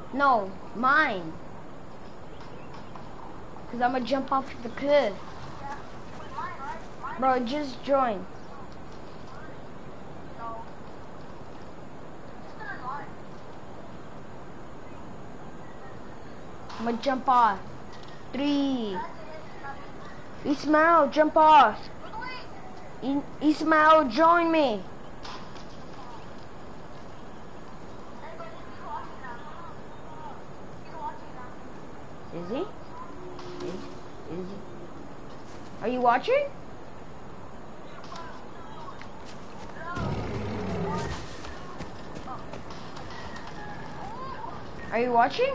No, mine. Cause I'm gonna jump off the cliff. Bro, just join. I'm gonna jump off. 3. Ismail, jump off. Ismail, join me. Is he? Is he? Are you watching? Are you watching?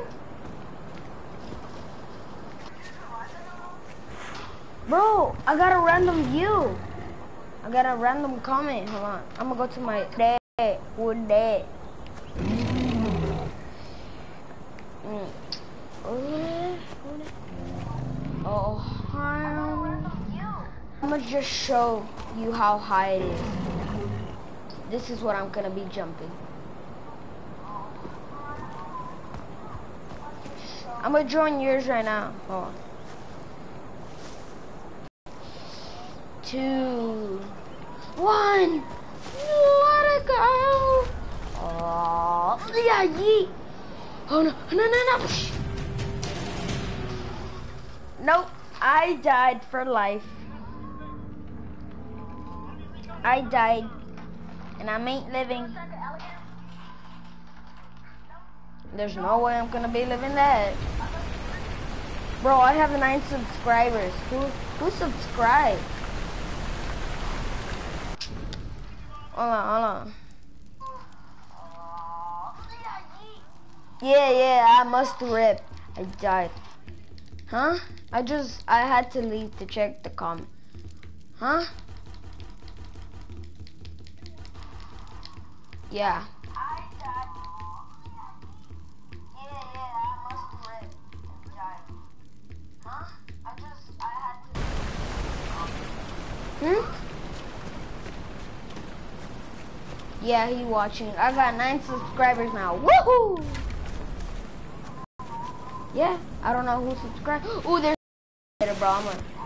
Bro, I got a random view. I got a random comment. Hold on. I'm gonna go to my dad. Wood dad. I'm gonna just show you how high it is. This is what I'm gonna be jumping. I'm gonna join yours right now. Hold on. 2, 1. Let it go. Oh, yeah, yeet. Oh no, no. Nope, I died for life. I died, and I ain't living. There's no way I'm gonna be living that. Bro, I have 9 subscribers. Who subscribed? Hold on. Yeah, I must rip. I died. Huh? I had to leave to check the comment. Huh? Yeah. Hmm? Yeah, he watching. I got 9 subscribers now. Woohoo! Yeah, I don't know who subscribed. Ooh, there's bro.